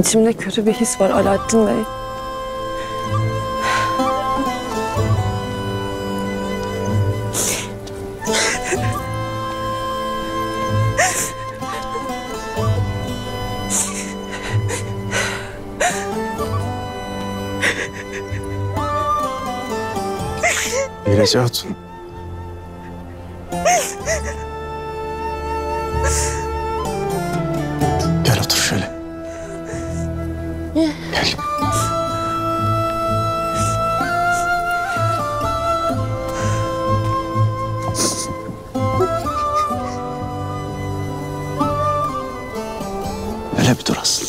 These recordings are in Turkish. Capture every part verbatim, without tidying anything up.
İçimde kötü bir his var Alaaddin Bey. İyileşe Hatun. Gel otur şöyle. Gel. Öyle bir dur asıl.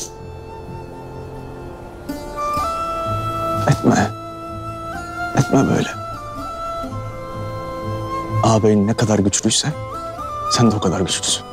Etme. Etme böyle. Ağabeyin ne kadar güçlüyse sen de o kadar güçlüsün.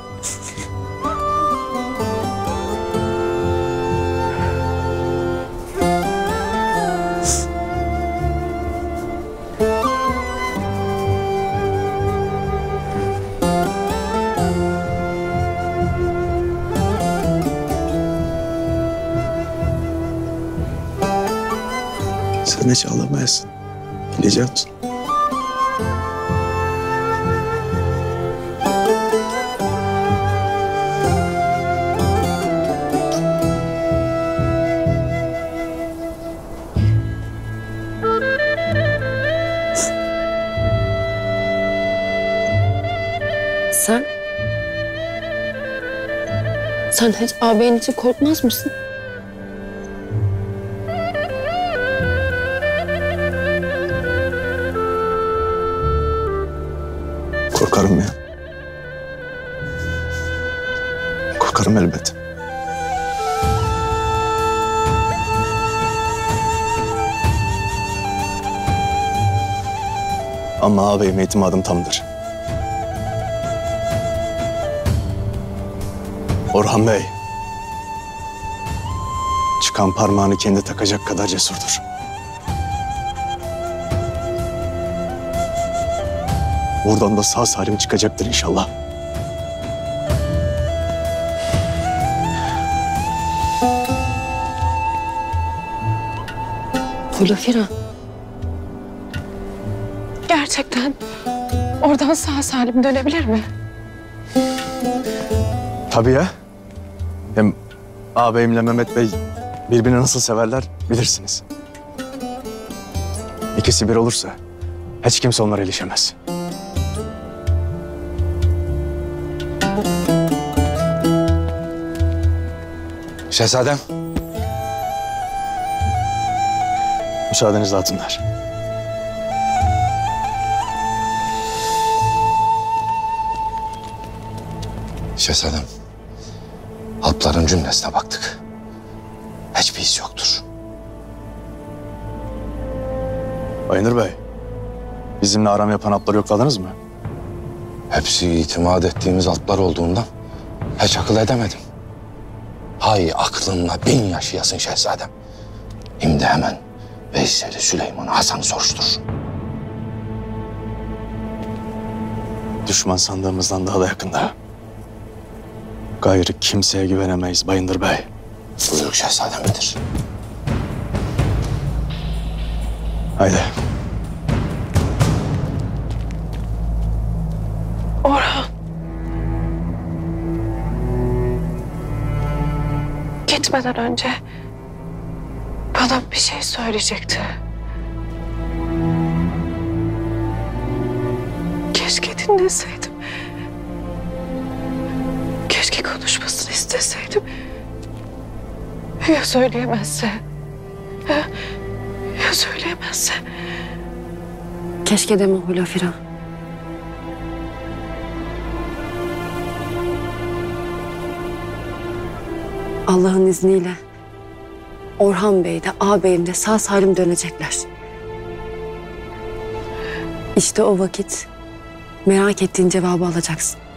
Sen hiç ağlamayasın. İyileşe Hatun. Sen? Sen hiç ağabeyin için korkmaz mısın? Korkarım ya. Korkarım elbet. Ama ağabeyim itimadım tamdır. Orhan Bey, çıkan parmağını kendi takacak kadar cesurdur. Buradan da sağ salim çıkacaktır inşallah. Hulafira. Gerçekten oradan sağ salim dönebilir mi? Tabii ya. Hem ağabeyimle Mehmet Bey birbirini nasıl severler bilirsiniz. İkisi bir olursa hiç kimse onlara ilişemez. Şehzadem. Müsaadenizle hatunlar. Şehzadem. Alpların cümlesine baktık. Hiçbir his yoktur. Bayındır Bey, bizimle aram yapan Alpları yokladınız mı? Hepsi itimat ettiğimiz Alplar olduğundan hiç akıl edemedim. Hay aklınla bin yaşayasın şehzadem. Şimdi hemen Veysel'i, Süleyman'ı, Hasan'ı soruştur. Düşman sandığımızdan daha da yakında. Gayrı kimseye güvenemeyiz Bayındır Bey. Buyruk şehzademdir. Haydi. Orhan. Gitmeden önce bana bir şey söyleyecekti. Keşke dinleseydim. Keşke konuşmasını isteseydim. Ya söyleyemezse? Ya, ya söyleyemezse? Keşke deme Hulafira. Allah'ın izniyle Orhan Bey de ağabeyim de sağ salim dönecekler. İşte o vakit merak ettiğin cevabı alacaksın.